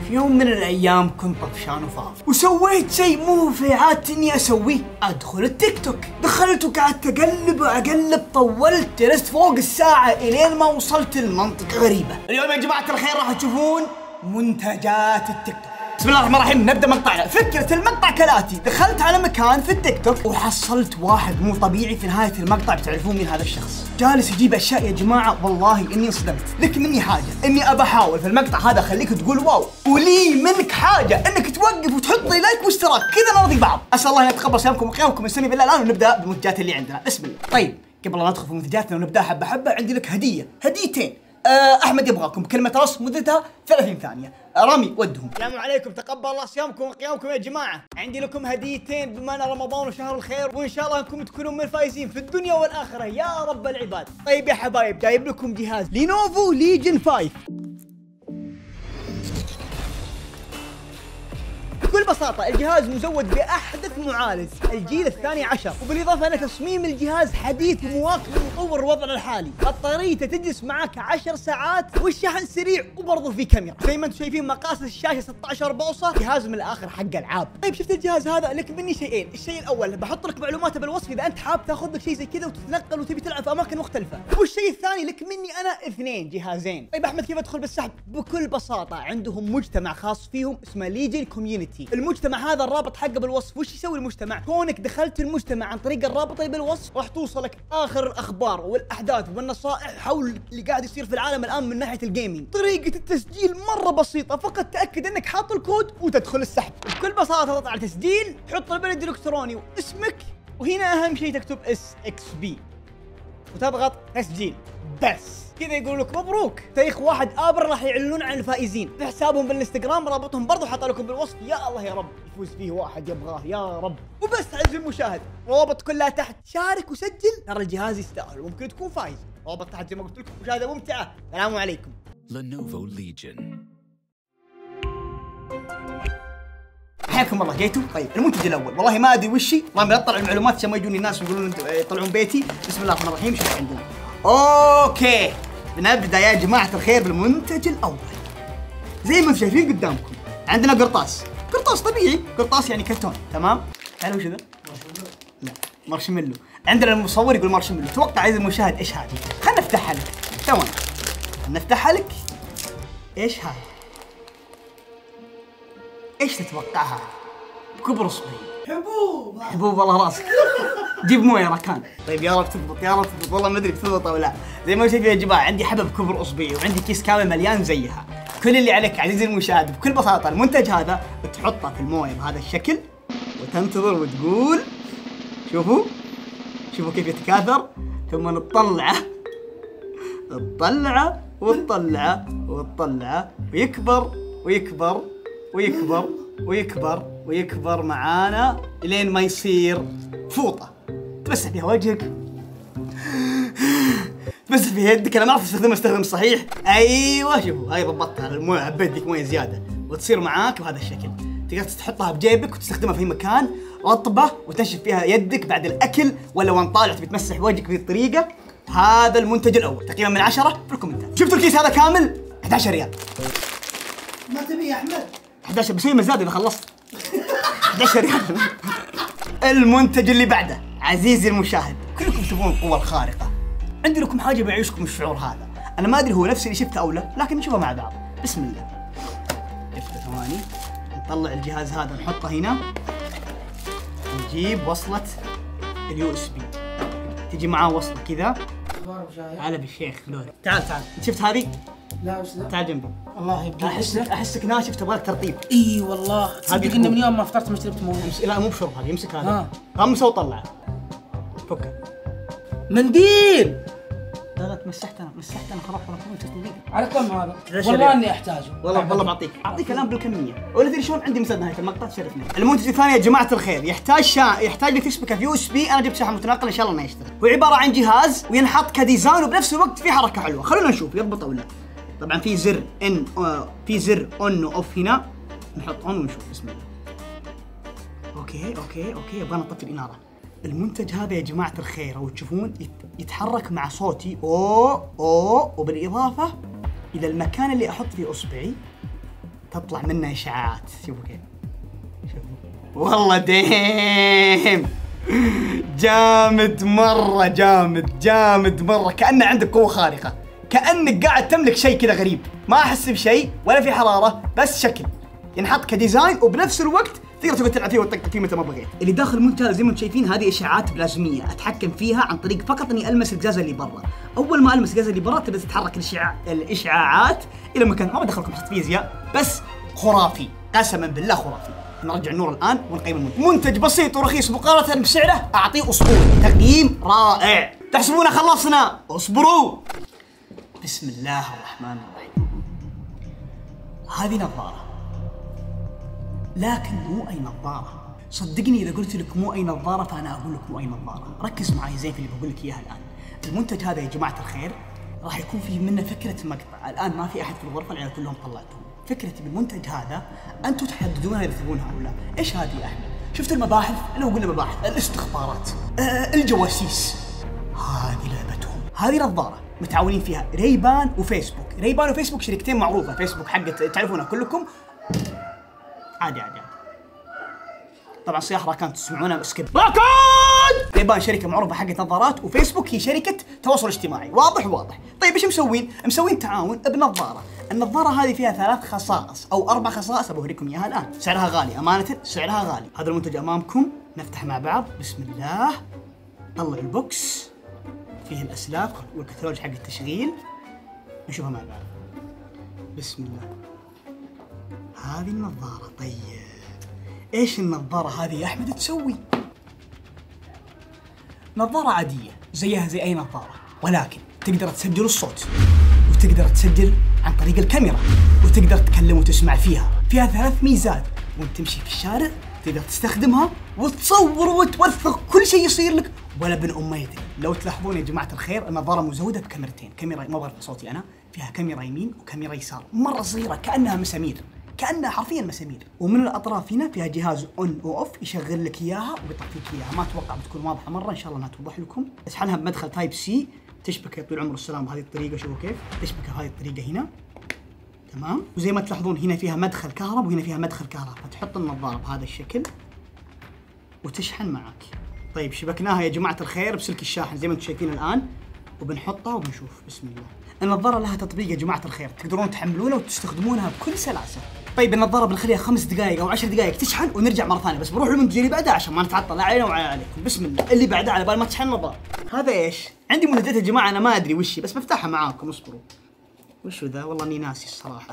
في يوم من الايام كنت طفشان وفاضي وسويت شيء مو في عادتي اني اسويه، ادخل التيك توك. دخلت وقعدت اقلب طولت، جلست فوق الساعة الين ما وصلت لمنطقة غريبة. اليوم يا جماعة الخير راح تشوفون منتجات التيك توك. بسم الله الرحمن الرحيم، نبدا مقطعنا. فكرة المقطع كالاتي: دخلت على مكان في التيك توك وحصلت واحد مو طبيعي. في نهاية المقطع بتعرفون مين هذا الشخص. جالس يجيب اشياء يا جماعة، والله اني انصدمت. لك مني حاجة اني ابى احاول في المقطع هذا اخليك تقول واو، ولي منك حاجة انك توقف وتحط لي لايك واشتراك، كذا نرضي بعض. اسال الله ان يتقبل صيامكم وقيامكم. نستمع بالله الان ونبدا بالمنتجات اللي عندنا. بسم الله. طيب قبل لا ندخل في منتجاتنا ونبدا حبة حبة، عندي لك هديتين. احمد يبغاكم بكلمه راس مدتها 30 ثانيه. رامي ودهم. السلام عليكم، تقبل الله صيامكم وقيامكم يا جماعه. عندي لكم هديتين بما ان رمضان وشهر الخير، وان شاء الله انكم تكونوا من الفايزين في الدنيا والاخره يا رب العباد. طيب يا حبايب، جايب لكم جهاز لينوفو ليجن 5. بكل بساطة الجهاز مزود بأحدث معالج الجيل الثاني عشر، وبالإضافة أن تصميم الجهاز حديث ومواكب لمطور وضعنا الحالي. بطاريته تجلس معك 10 ساعات، والشحن سريع، وبرضه في كاميرا. زي ما انتم شايفين مقاس الشاشة 16 بوصة، جهاز من الآخر حق ألعاب. طيب شفت الجهاز هذا؟ لك مني شيئين. الشيء الأول بحط لك معلوماته بالوصف إذا أنت حاب تاخذ لك شيء زي كذا وتتنقل وتبي تلعب في أماكن مختلفة. والشيء الثاني لك مني أنا اثنين جهازين. طيب أحمد كيف أدخل بالسحب؟ بكل بساطة عندهم مجتمع خاص فيهم اسمه ليجن كوميونتي. المجتمع هذا الرابط حقه بالوصف. وش يسوي المجتمع؟ كونك دخلت المجتمع عن طريق الرابط اللي بالوصف، راح توصلك اخر الاخبار والاحداث والنصائح حول اللي قاعد يصير في العالم الان من ناحيه الجيمنج. طريقه التسجيل مره بسيطه، فقط تاكد انك حاط الكود وتدخل السحب. بكل بساطه تضغط على تسجيل، تحط البريد الالكتروني واسمك، وهنا اهم شيء تكتب SXB وتضغط تسجيل بس. كذا يقول لك مبروك. تاريخ 1 آبر راح يعلنون عن الفائزين في حسابهم بالانستغرام، رابطهم برضو حاطه لكم بالوصف. يا الله يا رب يفوز فيه واحد يبغاه يا رب. وبس عزيزي المشاهد، روابط كلها تحت. شارك وسجل، ترى الجهاز يستاهل وممكن تكون فايز. روابط تحت زي ما قلت لكم. مشاهدة ممتعة. السلام عليكم. Lenovo Legion. حياكم الله. جيتوا؟ طيب المنتج الاول والله ما ادري وشي، والله بطلع المعلومات عشان ما يجوني الناس ويقولون يطلعون بيتي. بسم الله الرحمن الرحيم. شوف عندنا. اوكي بنبدا يا جماعه الخير بالمنتج الاول. زي ما انتم شايفين قدامكم عندنا قرطاس طبيعي، قرطاس يعني كرتون، تمام؟ تعالوا وش ذا؟ لا مارشميلو. عندنا المصور يقول مارشميلو. توقع عزيزي المشاهد ايش هذه؟ خلنا نفتحها لك. ثواني نفتحها لك. ايش هذا؟ ايش تتوقعها؟ كبر اصبعي. حبوب والله راسك. جيب مويه راكان. طيب يا رب تضبط يا رب تضبط، والله ما ادري بتضبط او لا. زي ما شايفين يا جماعه عندي حبه بكبر اصبعي، وعندي كيس كامل مليان زيها. كل اللي عليك عزيزي المشاهد بكل بساطه المنتج هذا تحطه في المويه بهذا الشكل وتنتظر وتقول شوفوا كيف يتكاثر، ثم نطلعه وتطلعه ويكبر معانا لين ما يصير فوطه تمسح فيها وجهك، تمسح فيها يدك. انا ما اعرف استخدم صحيح. ايوه شوفوا هاي ضبطتها. المويه حبيت لك مويه زياده وتصير معاك بهذا الشكل. تقدر تحطها بجيبك وتستخدمها في مكان رطبه وتنشف فيها يدك بعد الاكل، ولا وان طالع تبي تمسح وجهك بهذه الطريقه. هذا المنتج الاول تقريبا من 10 في الكومنتات. شفتوا الكيس هذا كامل 11 ريال. ما تبي يا احمد؟ 11 بسوي مزاد اذا خلصت. 11 ريال. المنتج اللي بعده عزيزي المشاهد، كلكم تبون القوة الخارقة. عندي لكم حاجة بيعيشكم الشعور هذا. أنا ما أدري هو نفس اللي شفته أو لا، لكن نشوفه مع بعض. بسم الله. شفته ثواني. نطلع الجهاز هذا نحطه هنا. نجيب وصلة USB. تجي معاه وصلة كذا. تعال بالشيخ لوري. تعال شفت هذه؟ لا وش ذا؟ تعال جنبي. والله يبدو احسك ناشف تبغى ترطيب. اي والله تصدق ان من يوم ما فطرت ما شربت مويه. لا مو بشرب هذه، يمسك هذا غمسه وطلعه. فكه. منديل. لا مسحت انا خلاص على كم هذا؟ والله اني احتاجه. والله بعطيك الان بالكميه. ولا تدري شلون عندي مسد نهايه المقطع تشرفني. المنتج الثاني يا جماعه الخير يحتاج لك تشبكه في USB. انا جبت شاحن متنقل ان شاء الله انه يشتغل. هو عباره عن جهاز وينحط كديزاين وبنفس الوقت في حركه حلوه. خلونا نشوف يضبط او لا. طبعا في زر اون واوف هنا. نحط اون ونشوف. بسم الله. اوكي يبغى نطفي الاناره. المنتج هذا يا جماعة الخير أو تشوفون يتحرك مع صوتي وبالإضافة إلى المكان اللي أحط فيه إصبعي تطلع منها اشعاعات. شوفوا كيف، شوفوا والله ديم جامد مرة، جامد مرة، كأنه عندك قوة خارقة، كأنك قاعد تملك شيء كذا غريب، ما أحس بشيء ولا في حرارة، بس شكل ينحط كديزاين وبنفس الوقت تقدر تقعد تلعب فيه وتطقطق فيه متى ما بغيت. اللي داخل المنتج زي ما انتم شايفين هذه اشعاعات بلازميه اتحكم فيها عن طريق فقط اني المس القزاز اللي برا. اول ما المس القزاز اللي برا تبدا تتحرك الاشعاعات الى مكان. ما بدخلكم حصه فيزياء، بس خرافي، قسما بالله خرافي. نرجع النور الان ونقيم المنتج. منتج بسيط ورخيص مقارنه بسعره، اعطيه اسطوري، تقييم رائع. تحسبون خلصنا؟ اصبروا. بسم الله الرحمن الرحيم. هذه نظاره، لكن مو اي نظاره. صدقني اذا قلت لك مو اي نظاره فانا اقول لك مو اي نظاره. ركز معي زين في اللي بقول لك اياها الان. المنتج هذا يا جماعه الخير راح يكون فيه منه فكره مقطع. الان ما في احد في الغرفه، العيال كلهم طلعتهم. فكرتي بالمنتج هذا انتم تحددونها اذا تبونها او لا. ايش هذه يا احمد؟ شفت المباحث؟ لو قلنا مباحث، الاستخبارات، الجواسيس، هذه لعبتهم. هذه نظاره متعاونين فيها ريبان وفيسبوك. ريبان وفيسبوك شركتين معروفه. فيسبوك حقت تعرفونها كلكم، عادي. طبعا صياح راكان تسمعونها سكيب. راكان! ريبان شركه معروفه حقت نظارات، وفيسبوك هي شركه تواصل اجتماعي. واضح. طيب ايش مسوين؟ مسوين تعاون بنظاره. النظاره هذه فيها 3 خصائص او 4 خصائص بوريكم اياها الان. سعرها غالي، امانه سعرها غالي. هذا المنتج امامكم، نفتح مع بعض. بسم الله. طلع البوكس، فيه الاسلاك والكتالوج حق التشغيل، نشوفها مع بعض. بسم الله. هذه النظاره. طيب ايش النظارة هذه يا احمد تسوي؟ نظارة عادية زيها زي اي نظارة، ولكن تقدر تسجل الصوت، وتقدر تسجل عن طريق الكاميرا، وتقدر تتكلم وتسمع فيها. فيها 3 ميزات، وانت تمشي في الشارع تقدر تستخدمها وتصور وتوثق كل شيء يصير لك ولا بن اميتك. لو تلاحظون يا جماعة الخير النظارة مزودة بكاميرتين. كاميرا ما بعرف صوتي انا، فيها كاميرا يمين وكاميرا يسار، مرة صغيرة كأنها مسامير، كأنها حرفيا مسامير. ومن الأطراف هنا فيها جهاز اون واوف يشغل لك إياها ويطفيك إياها. ما أتوقع بتكون واضحة مرة، إن شاء الله انها توضح لكم. تشحنها بمدخل تايب سي، تشبكها طول العمر والسلام بهذه الطريقة. شوفوا كيف تشبكها بهذه الطريقة هنا، تمام. وزي ما تلاحظون هنا فيها مدخل كهرب وهنا فيها مدخل كهرب، فتحط النظارة بهذا الشكل وتشحن معك. طيب شبكناها يا جماعة الخير بسلك الشاحن زي ما انتم شايفين الآن، وبنحطها وبنشوف. بسم الله. النظارة لها تطبيق يا جماعة الخير، تقدرون تحملونها وتستخدمونها بكل سلاسة. طيب النظارة بنخليها 5 دقائق أو 10 دقائق تشحن ونرجع مرة ثانية، بس بروح للمنتج اللي بعدها عشان ما نتعطل لا علينا ولا عليكم. بسم الله. اللي بعدها على بال ما تشحن النظارة. هذا ايش؟ عندي منتجات يا جماعة أنا ما أدري وش هي، بس بفتحها معاكم. اصبروا. وشو ذا؟ والله إني ناسي الصراحة.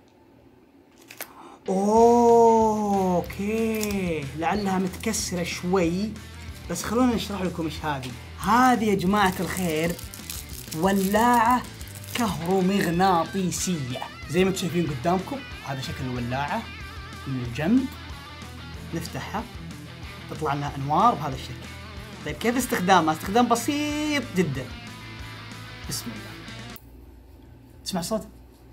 اوكي، لعلها متكسرة شوي، بس خلونا نشرح لكم ايش هذه. هذه يا جماعة الخير ولاعة كهرومغناطيسية زي ما انتم شايفين قدامكم. هذا شكل الولاعة من الجنب، نفتحها تطلع لنا انوار بهذا الشكل. طيب كيف استخدامها؟ استخدام بسيط جدا. بسم الله. تسمع الصوت؟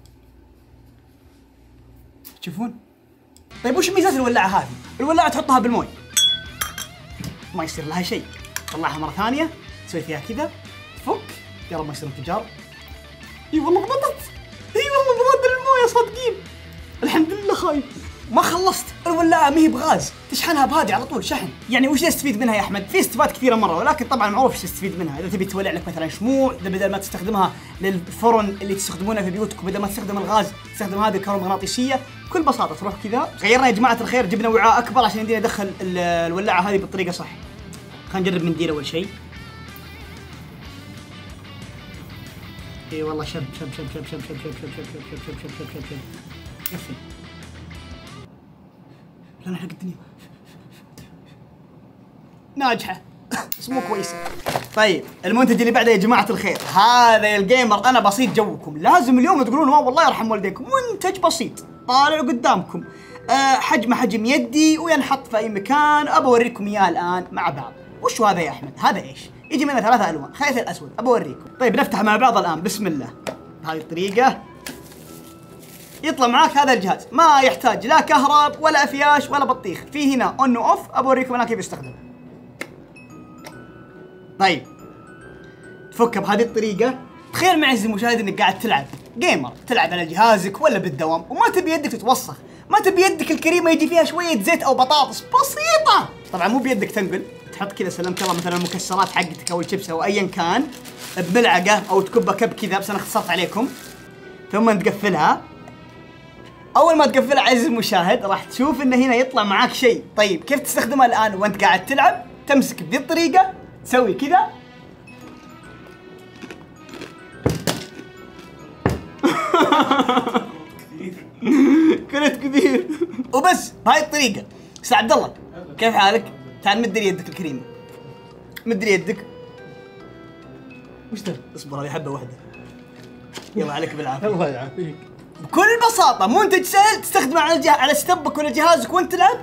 تشوفون؟ طيب وش ميزات الولاعة هذه؟ الولاعة تحطها بالموي ما يصير لها شيء، طلعها مرة ثانية تسوي فيها كذا، فك، يا رب ما يصير انفجار. اي والله ضبطت، اي والله بغادر المويه صادقين. الحمد لله خايف. ما خلصت. الولاعة ما هي بغاز، تشحنها بهذه على طول شحن. يعني وش تستفيد منها يا احمد؟ في استفادات كثيرة مرة، ولكن طبعا معروف ايش تستفيد منها. اذا تبي تولع لك مثلا شموع، بدل ما تستخدمها للفرن اللي تستخدمونه في بيوتكم، بدل ما تستخدم الغاز تستخدم هذه الكهرومغناطيسية، بكل بساطة تروح كذا. غيرنا يا جماعة الخير، جبنا وعاء اكبر عشان يمدينا ندخل الولاعة هذه بالطريقة صح. خلينا نجرب منديل اول شيء. اي والله شب قفل. لا نحرق الدنيا. ناجحة بس مو كويسة. طيب المنتج اللي بعده يا جماعة الخير، هذا يا الجيمر أنا بسيط جوكم، لازم اليوم تقولون واو والله يرحم والديكم. منتج بسيط طالع قدامكم، حجمه حجم يدي وينحط في أي مكان. أبى أوريكم إياه الآن مع بعض. وش هذا يا أحمد؟ هذا إيش؟ يجي منه 3 ألوان، خيط الأسود. أبى أوريكم. طيب نفتح مع بعض الآن. بسم الله. بهذه الطريقة يطلع معاك هذا الجهاز، ما يحتاج لا كهرب ولا افياش ولا بطيخ. في هنا اون واوف، ابى اوريكم انا كيف يستخدم. طيب تفكه بهذه الطريقه. تخيل معي عزيزي المشاهد انك قاعد تلعب جيمر تلعب على جهازك ولا بالدوام وما تبي يدك تتوسخ، ما تبي يدك الكريمه يجي فيها شويه زيت او بطاطس بسيطه، طبعا مو بيدك تنقل، تحط كذا سلمت الله مثلا المكسرات حقتك او الشيبس او ايا كان بملعقه او تكبها كب كذا، بس انا اختصرت عليكم، ثم تقفلها. اول ما تقفلها عزيزي المشاهد راح تشوف ان هنا يطلع معاك شيء. طيب كيف تستخدمها الان وانت قاعد تلعب؟ تمسك بذي الطريقه، تسوي كذا كنت كبير وبس بهاي الطريقه. استاذ عبد الله كيف حالك؟ تعال مد لي يدك الكريمه، مد لي يدك. وش ده؟ اصبر هذه حبه واحده. يلا عليك بالعافيه. الله يعافيك. بكل بساطه منتج سهل تستخدمه على ستبك ولا جهازك وانت تلعب.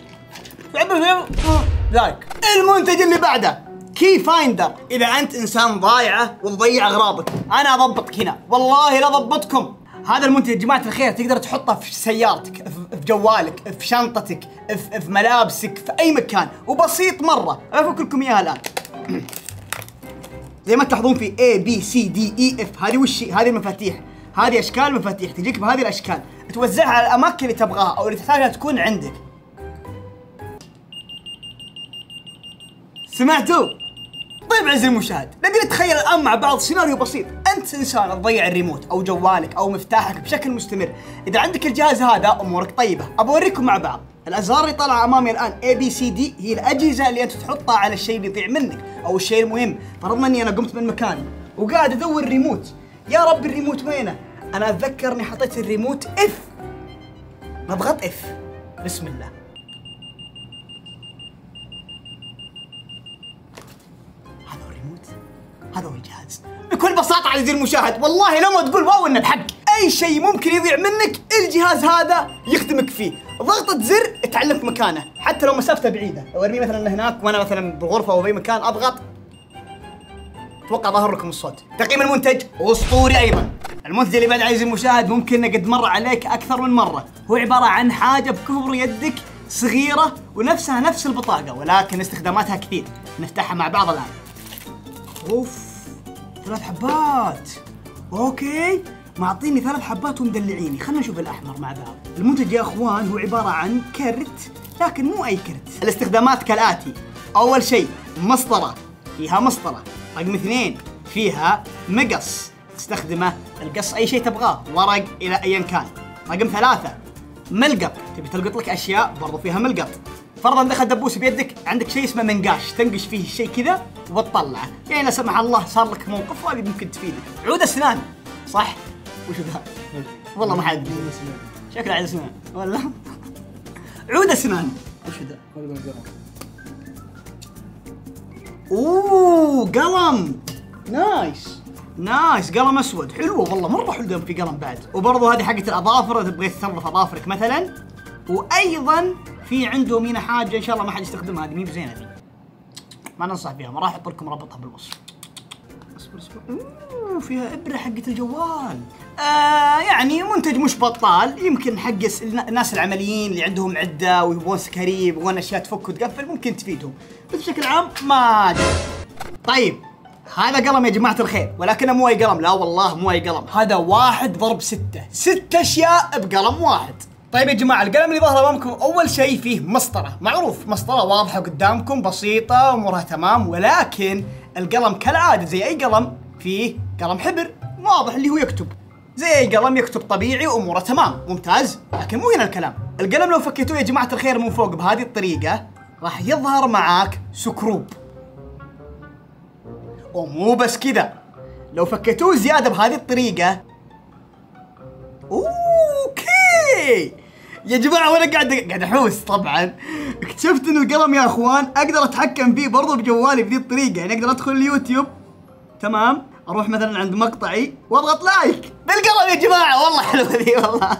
ذاك المنتج اللي بعده كي فايندر. اذا انت انسان ضايعه وتضيع اغراضك انا اضبطك هنا، والله لا اضبطكم. هذا المنتج يا جماعه الخير تقدر تحطه في سيارتك، في جوالك، في شنطتك، في ملابسك، في اي مكان، وبسيط مره. افك لكم اياها الان. زي ما تلاحظون في A B C D E F، هذه وش هذه المفاتيح، هذه اشكال مفاتيح تجيك بهذه الاشكال، توزعها على الاماكن اللي تبغاها او اللي تحتاجها تكون عندك. سمعتوا؟ طيب عزيزي المشاهد، نبي نتخيل الان مع بعض سيناريو بسيط. انت انسان تضيع الريموت او جوالك او مفتاحك بشكل مستمر. اذا عندك الجهاز هذا امورك طيبه. ابى اوريكم مع بعض الازرار اللي طالعه امامي الان A B C D هي الاجهزه اللي انت تحطها على الشيء اللي يضيع منك او الشيء المهم. فرضنا اني انا قمت من مكاني وقاعد ادور الريموت، يا رب الريموت وينه؟ انا اتذكر اني حطيت الريموت اف، نضغط اف. بسم الله. هذا هو الريموت، هذا هو الجهاز. بكل بساطة عزيزي المشاهد، والله لما تقول واو ان الحق، اي شيء ممكن يضيع منك الجهاز هذا يخدمك فيه. ضغطة زر تعلمك مكانه، حتى لو مسافته بعيدة. لو ارميه مثلا هناك وانا مثلا بالغرفة او باي مكان اضغط، اتوقع ظهر لكم الصوت. تقييم المنتج اسطوري ايضا. المنتج اللي بعد عزيزي المشاهد ممكن قد مر عليك اكثر من مرة، هو عبارة عن حاجة بكبر يدك صغيرة ونفسها نفس البطاقة ولكن استخداماتها كثير. نفتحها مع بعض الان. اوف 3 حبات. اوكي معطيني 3 حبات ومدلعيني. خلنا نشوف الاحمر مع بعض. المنتج يا اخوان هو عبارة عن كرت، لكن مو اي كرت. الاستخدامات كالاتي. اول شيء مسطرة، فيها مسطرة. رقم 2 فيها مقص تستخدمه القص اي شيء تبغاه، ورق الى ايا كان. رقم 3 ملقط، تبي تلقط لك اشياء برضو فيها ملقط. فرضا دخل دبوس بيدك عندك شيء اسمه منقاش، تنقش فيه الشيء كذا وتطلعه، يعني لا سمح الله صار لك موقف وهذه ممكن تفيدك. عود اسنان صح؟ وش ذا؟ والله ما حد شكله عود اسنان ولا عود اسنان. وش ذا؟ اوه قلم نايس نايس، قلم اسود حلو والله مره حلو. في قلم بعد، وبرضه هذه حقت الاظافر اذا تبغى تثلث اظافرك مثلا. وايضا في عندهم هنا حاجه ان شاء الله ما حد يستخدمها، هذه مي بزينه ذي، ما ننصح فيها، ما راح احط لكم رابطها بالوصف. اصبر اصبر. فيها ابره حقت الجوال. يعني منتج مش بطال، يمكن حق الناس العمليين اللي عندهم عده ويبغون سكري يبغون اشياء تفك وتقفل ممكن تفيدهم، بس بشكل عام ما أدري. طيب هذا قلم يا جماعة الخير، ولكنه مو أي قلم، لا والله مو أي قلم، هذا 1 ضرب 6، 6 أشياء بقلم واحد. طيب يا جماعة القلم اللي ظهر أمامكم أول شيء فيه مسطرة، معروف مسطرة واضحة قدامكم بسيطة أمورها تمام، ولكن القلم كالعادة زي أي قلم فيه قلم حبر واضح اللي هو يكتب، زي أي قلم يكتب طبيعي وأموره تمام ممتاز، لكن مو هنا الكلام. القلم لو فكيتوه يا جماعة الخير من فوق بهذه الطريقة راح يظهر معاك سكروب، ومو بس كذا لو فكيتوه زيادة بهذه الطريقة. اوكي يا جماعة وانا قاعد احوس طبعا اكتشفت ان القلم يا اخوان اقدر اتحكم فيه برضو بجوالي بذي الطريقة، يعني اقدر ادخل اليوتيوب تمام، اروح مثلا عند مقطعي واضغط لايك بالقلم يا جماعة، والله حلوة ذي والله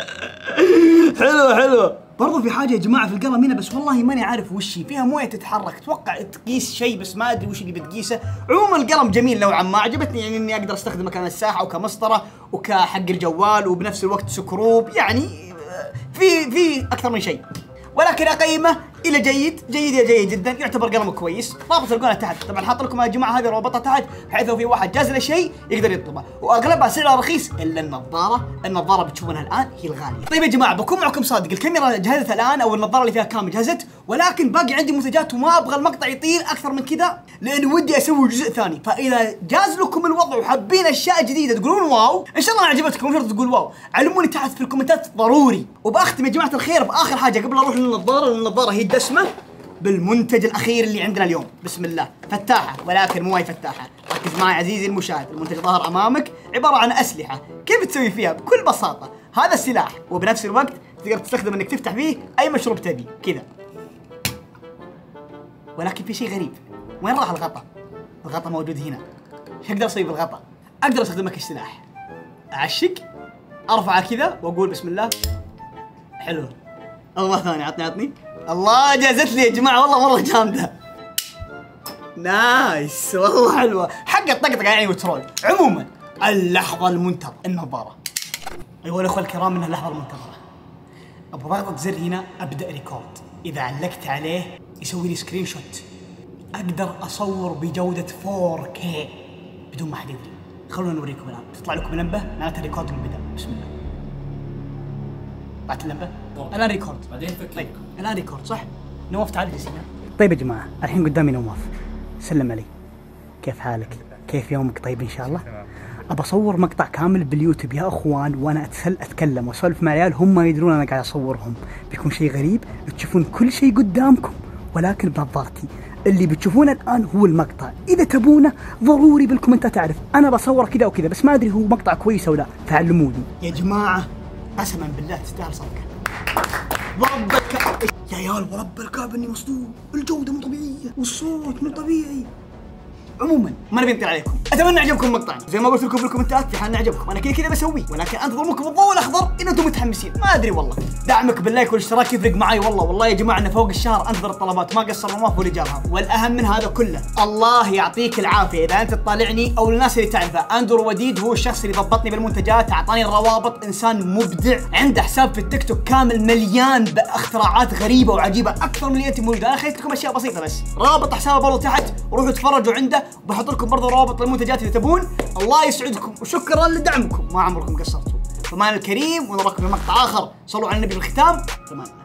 حلوة. برضو في حاجة يا جماعة في القلم هنا بس والله ماني عارف وش هي، فيها موية تتحرك، اتوقع تقيس شيء بس ما ادري وش اللي بتقيسه. عموما القلم جميل نوعا ما، عجبتني يعني اني اقدر استخدمه كمساحة وكمسطرة وكحق الجوال وبنفس الوقت سكروب، يعني في اكثر من شيء، ولكن اقيمه الى جيد يا جيد جدا، يعتبر قلم كويس. رابط تلقونه تحت، طبعا حاط لكم يا جماعه هذه رابطها تحت بحيث لو في واحد جاز له شيء يقدر يطلبه، واغلبها سعرها رخيص الا النظاره بتشوفونها الان هي الغاليه. طيب يا جماعه بكون معكم صادق، الكاميرا جهزت الان او النظاره اللي فيها كام جهزت، ولكن باقي عندي منتجات وما ابغى المقطع يطيل اكثر من كذا لان ودي اسوي جزء ثاني. فاذا جاز لكم الوضع وحابين اشياء جديده تقولون واو، ان شاء الله عجبتكم، مو شرط تقول واو، علموني تحت في الكومنتات ضروري. وباختم يا جماعه الخير باخر حاجه قبل اروح للنظاره، النظاره هي الدسمه، بالمنتج الاخير اللي عندنا اليوم. بسم الله، فتاحه ولكن مو اي فتاحه، ركز معي عزيزي المشاهد. المنتج ظاهر امامك، عباره عن اسلحه. كيف تسوي فيها؟ بكل بساطه هذا السلاح، وبنفس الوقت تقدر تستخدم انك تفتح فيه اي مشروب تبي كذا. ولكن في شيء غريب، وين راح الغطاء؟ الغطاء موجود هنا. ايش اقدر اسوي بالغطاء؟ اقدر استخدمه كسلاح، اعشق، ارفعه كذا واقول بسم الله. حلو. الله ثاني، عطني الله، جازت لي يا جماعه والله مره جامده. نايس والله حلوه، حق الطقطقه يعني وترول. عموما اللحظه المنتظره، النظاره. ايها الاخوه الكرام، انها اللحظه المنتظره. ابغى ضغطة زر هنا ابدا ريكورد، اذا علقت عليه يسوي لي سكرين شوت، اقدر اصور بجوده 4K بدون ما حد يدري. خلونا نوريكم الان، تطلع لكم لمبه معناتها الريكورد بدا. بسم الله. بعت اللمبه الان ريكورد. بعدين فك. طيب الان ريكورد صح؟ نواف تعال جلس هنا. طيب يا جماعه الحين قدامي نواف، سلم علي. كيف حالك؟ كيف يومك؟ طيب ان شاء الله. ابى اصور مقطع كامل باليوتيوب يا اخوان، وانا اتكلم واسولف مع عيال هم ما يدرون انا قاعد اصورهم. بيكون شيء غريب، تشوفون كل شيء قدامكم ولكن بنظارتي. اللي بتشوفونه الان هو المقطع، اذا تبونه ضروري بالكومنتات اعرف انا بصور كذا وكذا، بس ما ادري هو مقطع كويس او لا، فعلموني يا جماعه. قسما بالله تستاهل صدقه. ورب الكعبه يا عيال، ورب الكعبه اني مصدوم، الجوده مو طبيعيه والصوت مو طبيعي. عموما ما نبي نطير عليكم، اتمنى عجبكم مقطعنا، زي ما قلت لكم في الكومنتات في حال عجبكم انا كذا بسويه، ولكن انتظر منكم الضوء الاخضر ان انتم متحمسين. ما ادري والله، دعمك باللايك والاشتراك يفرق معي والله يا جماعه. انا فوق الشهر انتظر الطلبات، ما قصر نواف واللي جابها. والاهم من هذا كله، الله يعطيك العافيه اذا انت تطالعني او الناس اللي تعرفه، اندرو وديد هو الشخص اللي ضبطني بالمنتجات، اعطاني الروابط، انسان مبدع، عنده حساب في التيك توك كامل مليان باختراعات غريبه وعجيبه اكثر من اللي انت موجوده. انا خليت لكم اشياء بسيطه بس، رابط حسابه برضو تحت، وروحوا تفرجوا عنده، وبحط لكم برضو روابط للمنتجات اللي تبون. الله يسعدكم وشكرا لدعمكم، ما عمركم قصرتوا. فمان الكريم، ونراكم في مقطع اخر. صلوا على النبي بالختام.